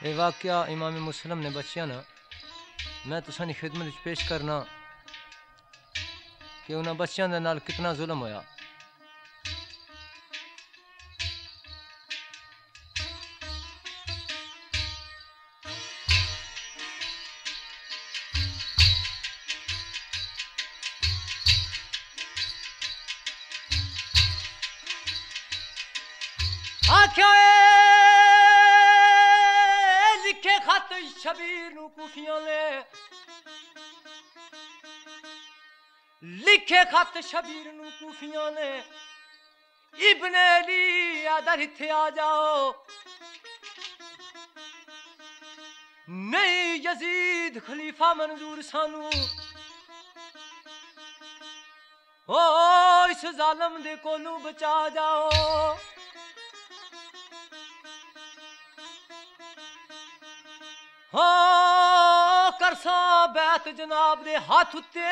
ये वाकया इमाम मुस्लिम ने बच्चिया ना मैं तुसानी खिदमत पेश करना कि उन्होंने बच्चों के नाल कितना जुल्म होया। आख्या लिखे खत शबीर नू कूफियां ने, लिखे खत शबीर नू कूफियां ने, इब्ने अली आदर इत्थे आ जाओ, नहीं यजीद खलीफा मंजूर सानू, ओ इस जालम दे कोलू बचा जाओ। हो करसा बैत जनाब दे हाथ उत्ते,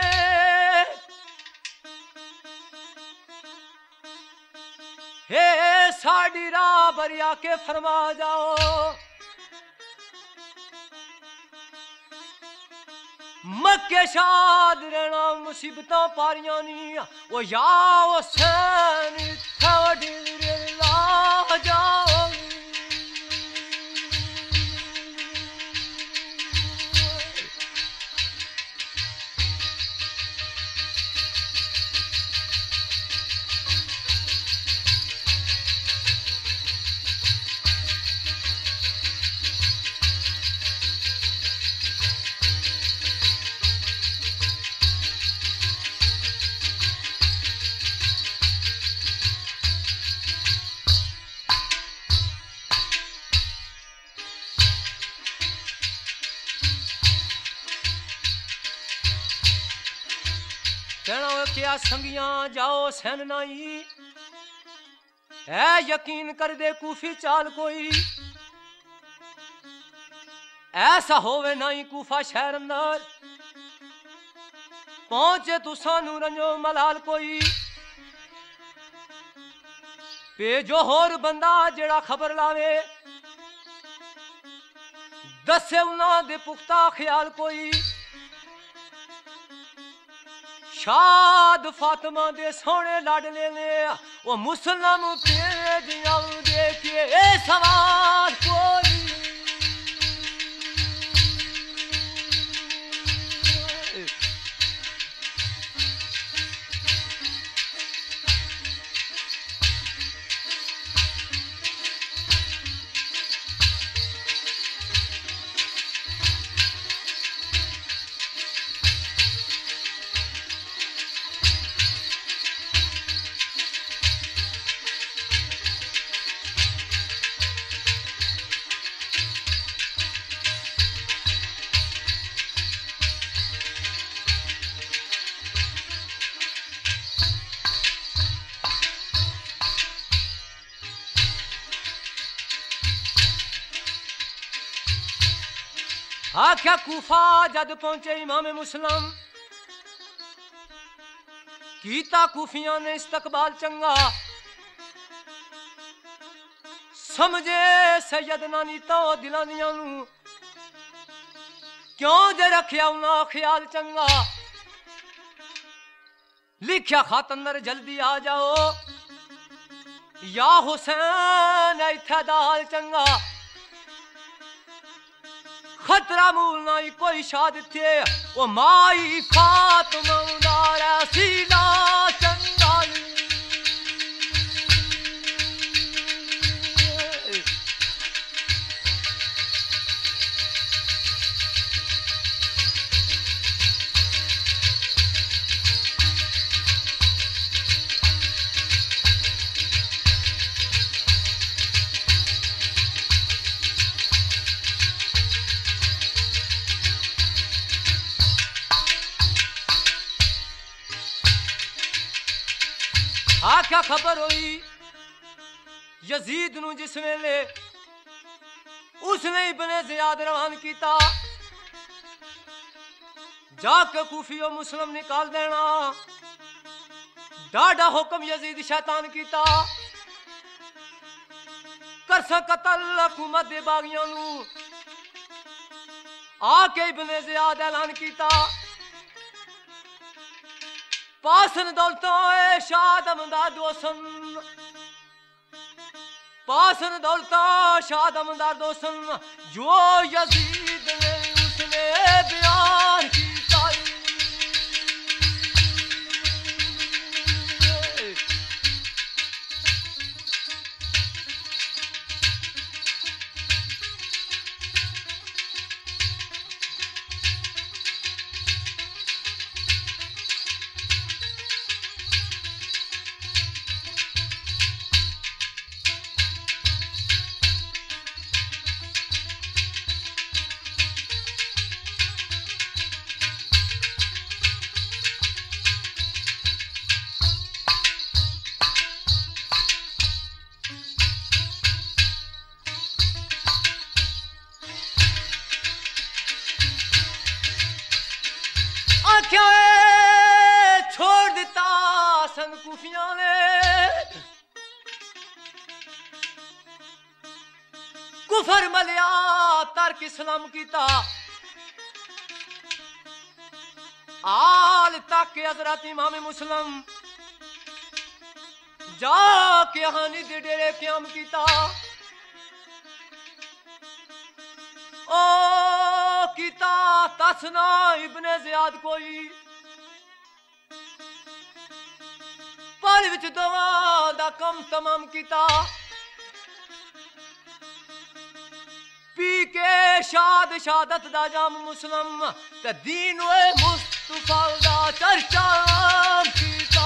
हे साड़ी राह बरिया के फरमा जाओ, मक्के शाद रहना मुसीबतां पारियां नी, ओ या हुसैन थोड़ी ला जाओ। कहना क्या संगियां जाओ सैन नाई, ऐ यकीन कर दे कूफी चाल कोई, ऐसा होवे नाई कूफा शहर अंदर, पहुंचे तू सानू रंजो मलाल कोई, भेजो होर बंदा जेड़ा खबर लावे, दसे उन्हां दे पुख्ता ख्याल कोई, शाद फातिमा दे सोने लाडले ने, वो मुसलम भेजियां देखिए ए सवाल कोई। आख्या कूफा जद पहुंचे इमाम मुस्लिम, कीता कूफियां ने इस्तकबाल चंगा, समझे सैयदना नीता दिलां दियां नू, क्यों जे रखिया उन्हां ख्याल चंगा, लिखिया खत अंदर जल्दी आ जाओ, या हुसैन इत्थे दा हाल चंगा, खतरा मूल नाई कोई शाद थे, वो माई फातिमा दारा सीला चंगाली। आख्या खबर हुई यजीद नू जिस वेले उसने इब्ने ज़ियाद रवान किया, जाके कूफियो मुस्लिम निकाल देना, डाढ़ा हुक्म यजीद शैतान किया, कर सकतल हुकूमत दे बागियां नू, आके इब्ने ज़ियाद ऐलान कीता पासन दौलतों ए शाह दमदार दोसन पासन दौलतों शाह दमदार दोसन जो यजीद ने उसने बयान कीता छोड़ दिता संग कूफियां ने कुफर मलिया तर्क इस्लाम कीता आल तक हजरत इमाम मुस्लिम जाके हानि दे डेरे क्याम कीता ओ कीता तसना इब्ने ज़ियाद कोई पाल विच दवा दा कम तमाम कीता पी के शाद शादत दा जाम मुस्लिम ते दीन ए मुस्तफा दा चर्चा कीता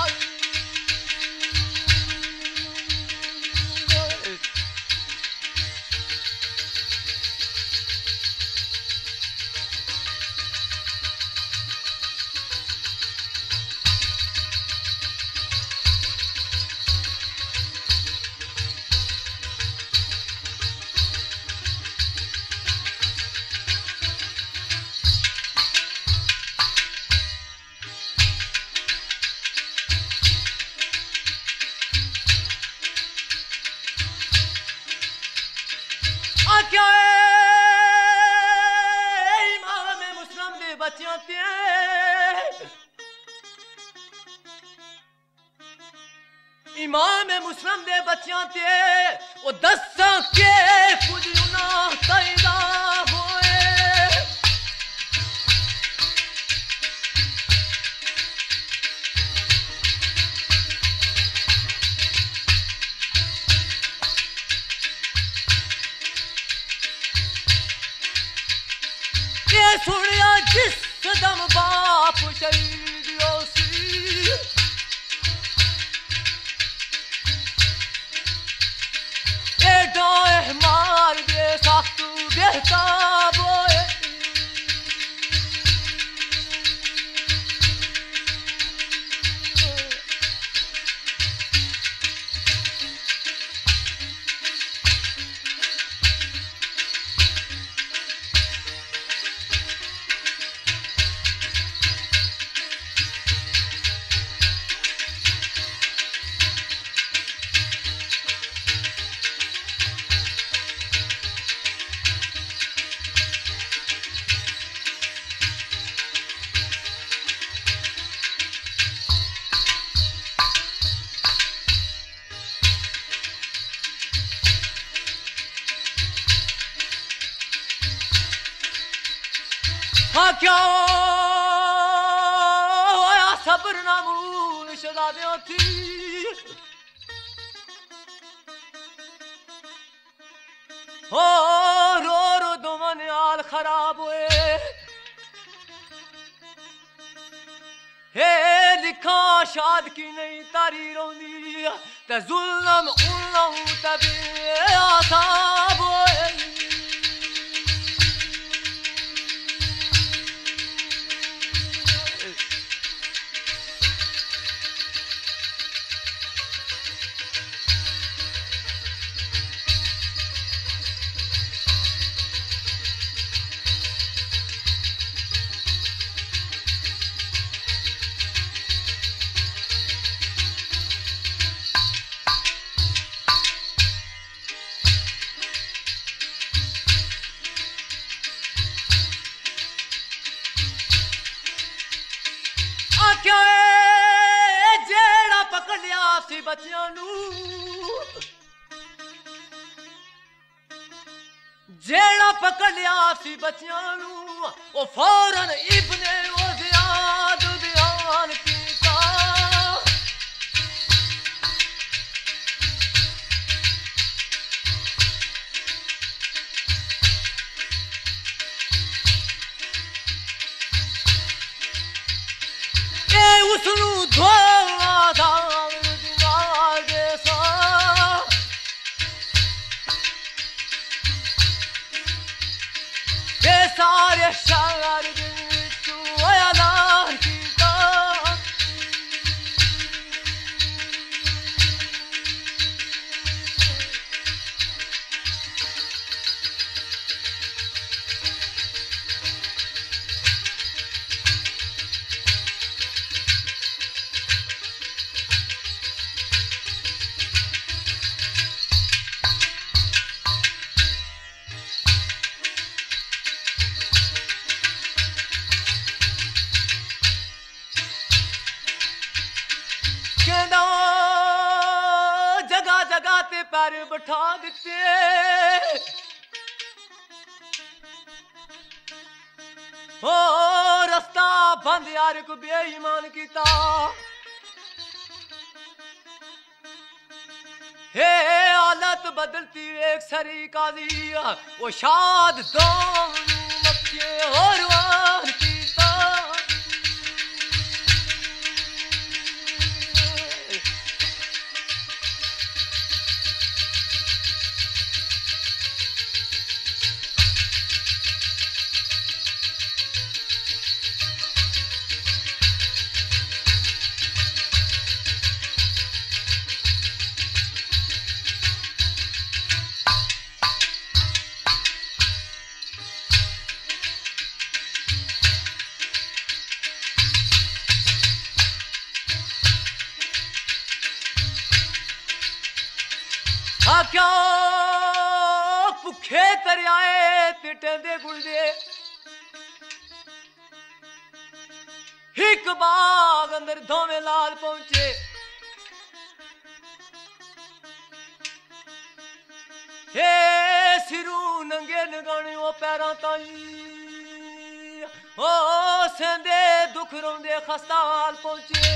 इमाम मुस्लिम दे बच्चियां ते ओ दस्सां के कुछ ना पैदा होए ये सुनिया जिस दम बाप शहीद होसी मार दे साख्तू बेहताब होए हाँ क्या सब्र नामून शहजादियों थी हो रो रो दुमन हाल खराब हुए हे लिखा शाद की नहीं तारी रोंदी ते जुल्म उल्लम तबे आसाब होए सी बच्चियां नू जेड़ा पकड़ लिया सी बच्चियां नू ओ फौरन इब्ने ओ ज़ियाद ध्यान कीता उसनू धोआ धाम दिमाग सा ये सारे शहर विचू ऐलान कीता जगह जगह ते पैर बिठा दिते ओ रास्ता बंद यार को बेईमान कीता हे हालत बदलती एक सरी काजी वो शाद दो मक्के और वार कीता क्या भुखे तरियाए तिटेंदे गुलदे एक बाग अंदर धोवे लाल पहुंचे हे सिरू नंगे नगाने ओ पैरां ताई ओ सेंदे दुख रोंदे खस्ता हाल पहुंचे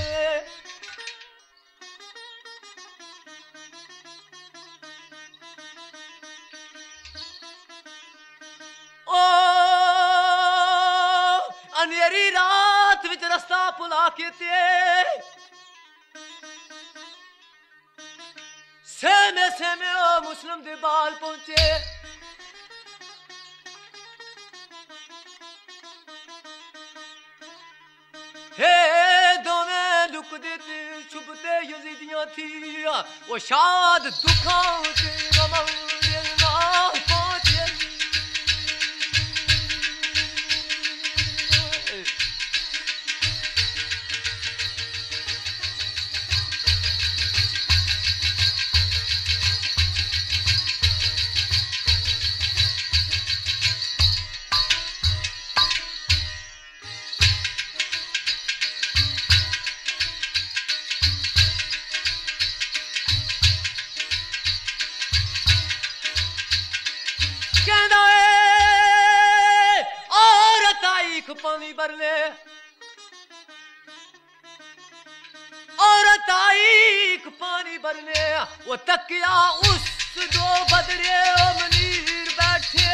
अंधेरी रात विच रास्ता भुला के सेमे सेमे ओ मुस्लिम दे बाल पहुंचे हे दोवें लुकदे ते छुपते यजीदियां थी वो शाद दुखां ते गमां दे नाल पहुंचे पानी भर ले औरत आई पानी भरने वो तकिया उस दो बदरे ओ मनीर बैठे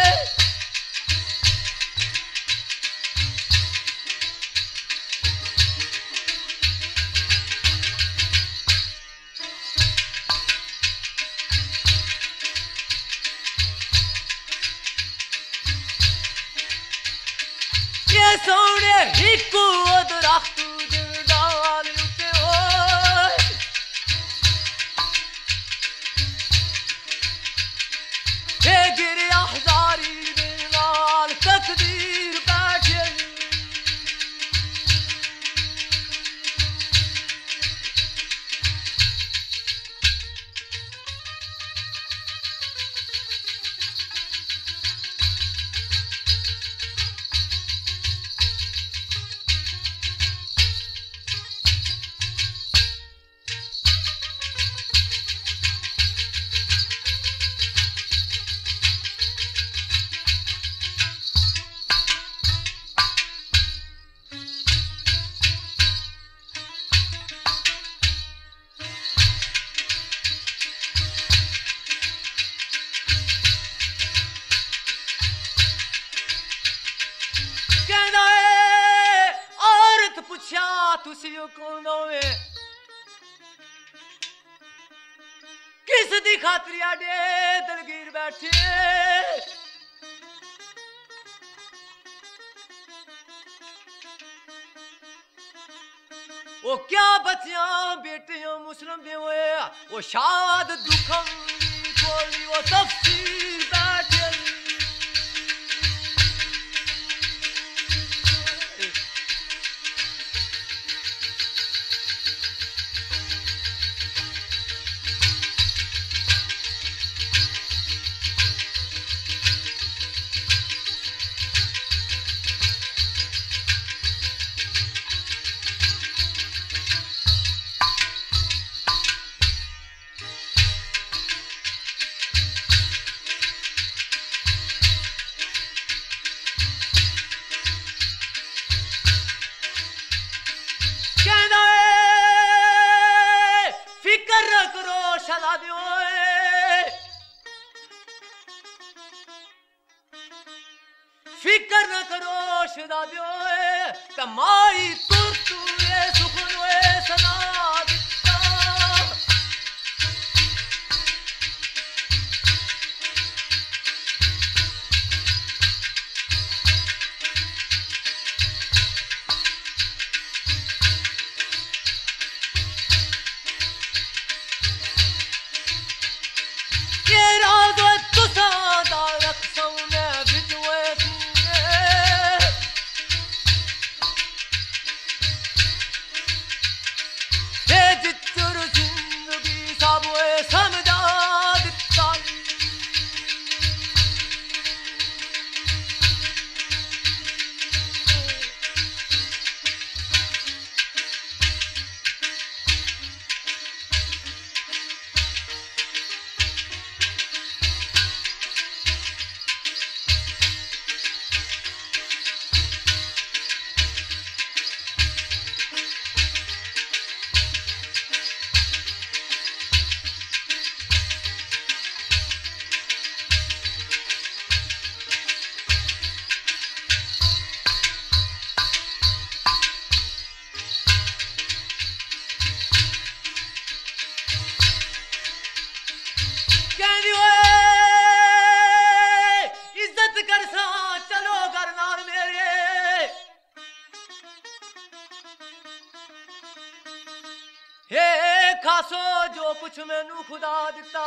सोने हिकू दरख्त डाल उते होए हे गिरे हजारी दे नाल तकदीर बैठे तुसी कौन गावे किस दी खातिर आडे दलगीर बैठे ओ क्या बच्चियां बेटियां मुस्लिम दे होए ओ शाद दुखम कोली ओ तफसीर बैठे फिकर न करो शहजादियो तमारी तुरतु ये सुखन वे सना दिता ये राज तुसा दा रखसों मैं बिजवे हे खासो जो कुछ मैनू खुदा दिता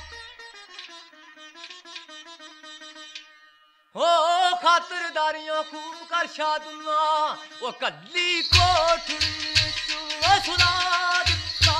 हो खातरदारियां खूब कर शादुल्ला वो कली कोठड़ी सुना दिता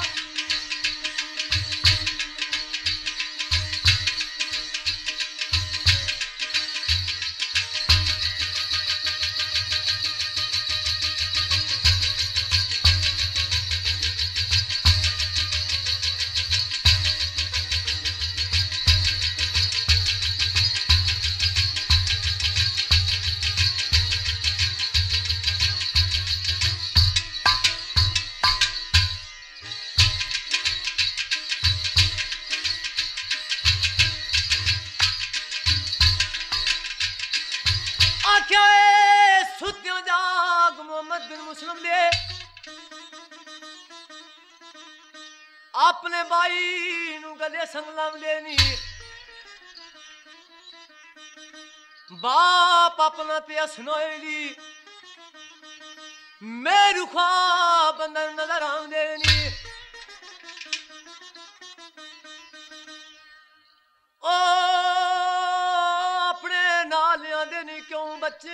आख्या सुत्यों जाग मोहम्मद बिन मुस्लिम दे अपने भाई नू गले संगलाम देनी बाप अपना ते सुनोली मेरू ख्वाब बंदर नजर आम देनी ओ क्यों बच्चे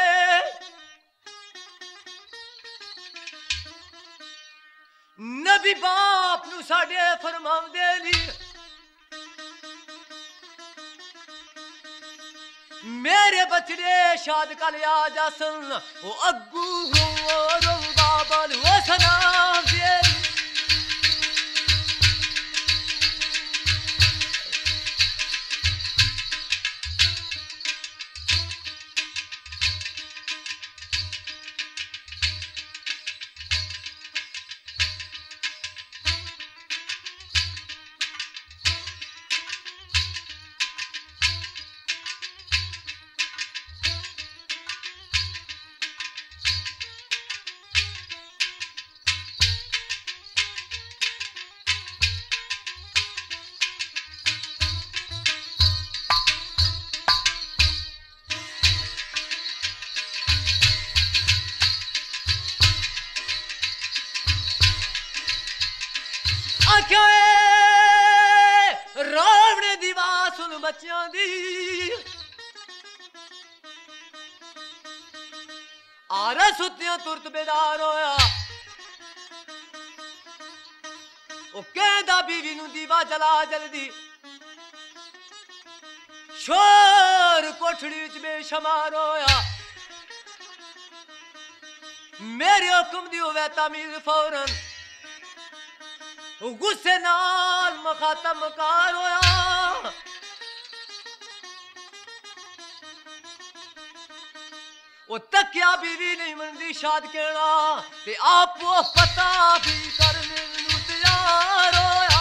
नबी बाप नू साडे फरमावदे नी मेरे बचड़े शाद कल आ जासन ओ अग्गू हो बाबा वो सनाम दे आख्या रावण दी बात सुन बच्चियां दी आरा सुत्तियां तुरत बेदार होया ओ कहदा बीवी नू दीवा जला जल्दी शोर कोठड़ी विच बेशुमार होया मेरे हुक्म दी होवे तामील फौरन गुस्से नाल मखातम कार होया ओ तकिया बीवी नहीं मनदी शाद कहना ते आपो पता भी करने नू तैयार होया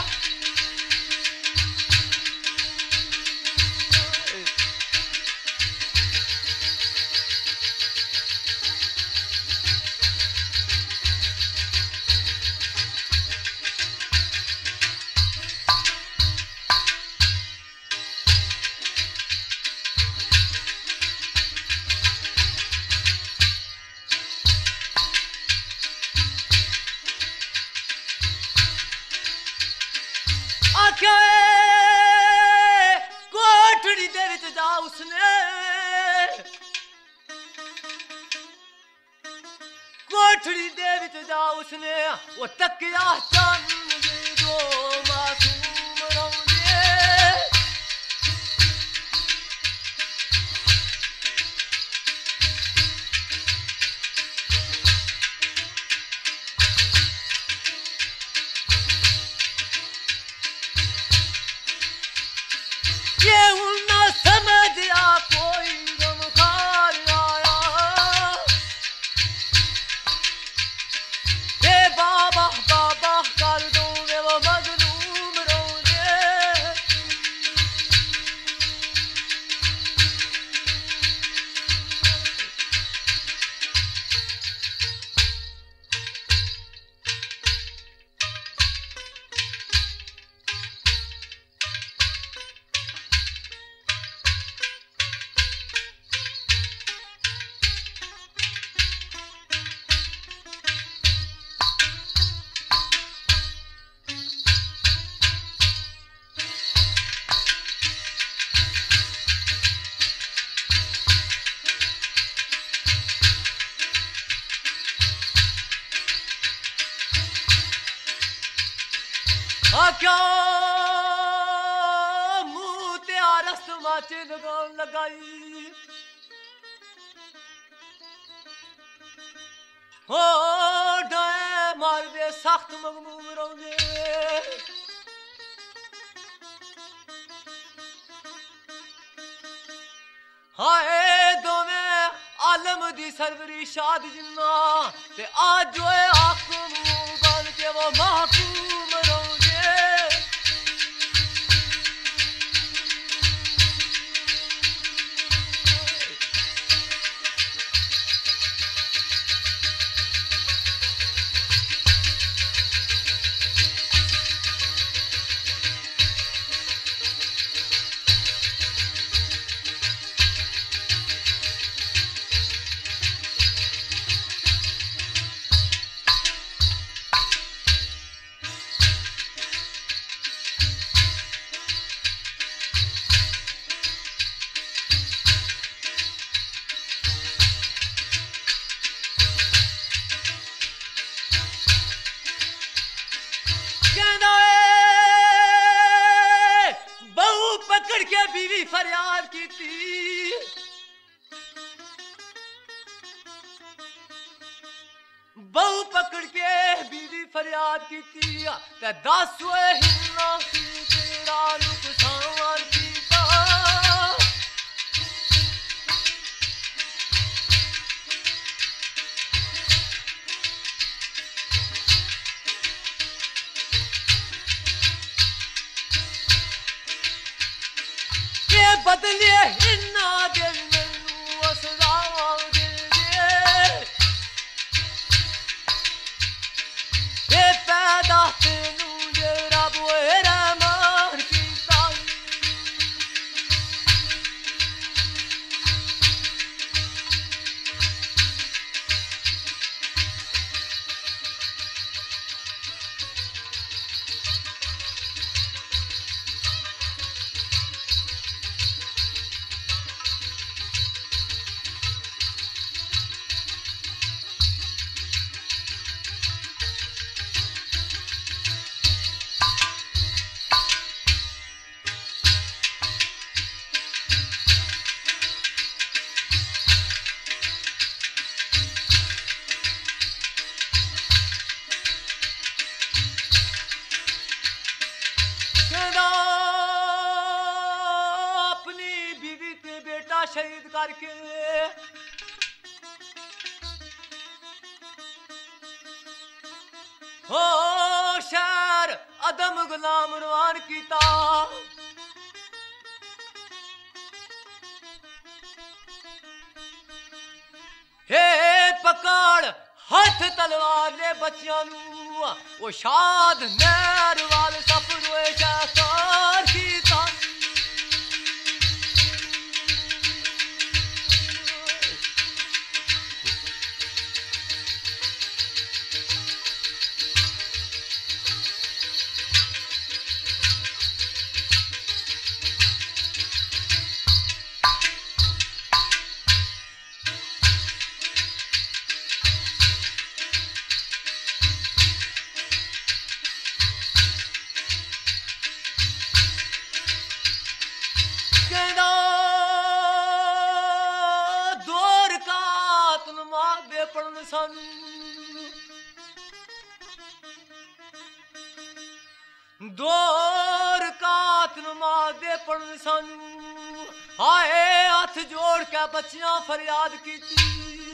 कोठड़ी दे विच जा उसने कोठड़ी दे विच जा उसने वो तकिया चंद जो मासूम रौंदे ये उन्ना समझया कोई गमखार आया हे बाबा बाबा कर दूं मैं वो मजलूम रोंदे आख्या मुंह ते आरस माचे लगान लगाई हो डाए मार दे सख्त मगमूम रौंदे हाय दोवें आलम दी सरवरी शाद जिन्ना ते आज जो आखम बन के वो महकूम रौंदे बीवी फरियाद की थी बहु पकड़ के बीवी फरियाद की थी ते 10 हिन्ना की तेरा नुकसान कीता बदलिए हिन्ना दे मैनू सजा दे दे पैदा तेनू जे रब रहमान कीता शहीद करके हो शहर अदम गुलाम रवान कीता हे पकड़ हथ तलवार ने बच्चियां नू ओ शाद नहर वाल सफरोए शहर कीता दौर कात नमाज दे पढ़न सानू हाय हाथ जोड़ के बच्चियां फरियाद कीती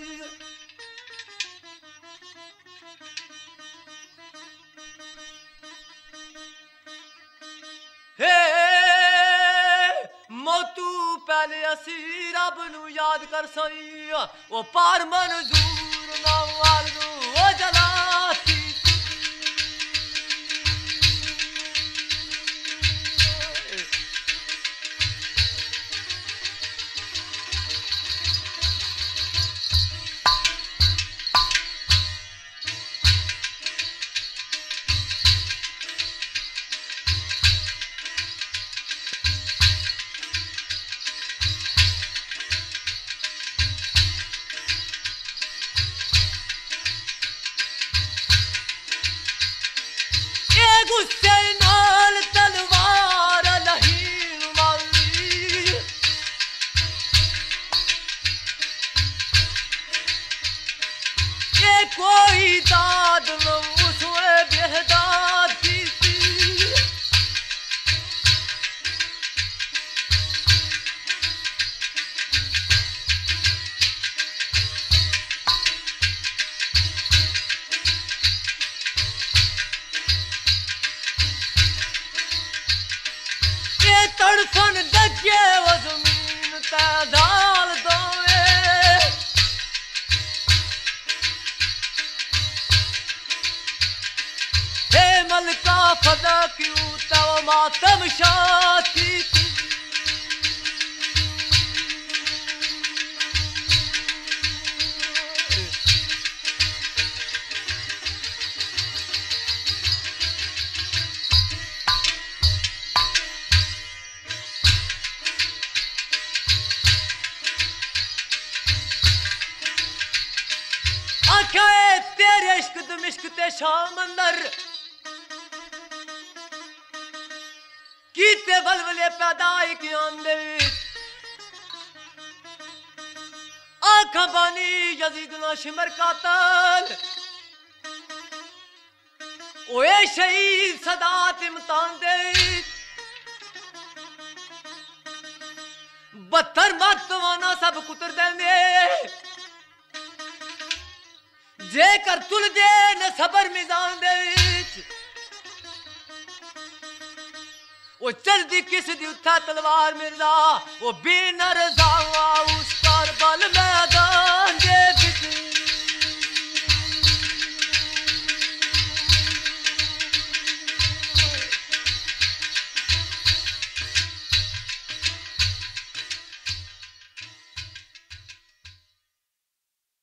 हे मौतू पहले असी रब नू याद कर सई ओ पार मंजूर ना वालू ओ जलाती गुस्से नाल तलवार नहीं मारी ये कोई दाद न उसने बेहदाद की तड़फन दगे वो जमीन ताल दोवे हे मलका फदा क्यों तव मातम शाती तेरे इश्क दमिश्क ते शाम अंदर कीते बलबले पैदाई की आंदे आंखा बानी यजीद ना शिमर कातल ओए शहीद सदात इम्तान दे बत्तर मतवाना सब कुतर देंदे जेकर तुल दे न सबर मिजान दे वो चलदी किस दी उठा तलवार मिर्जा वो बिन रज़ा उस करबल मैदान दे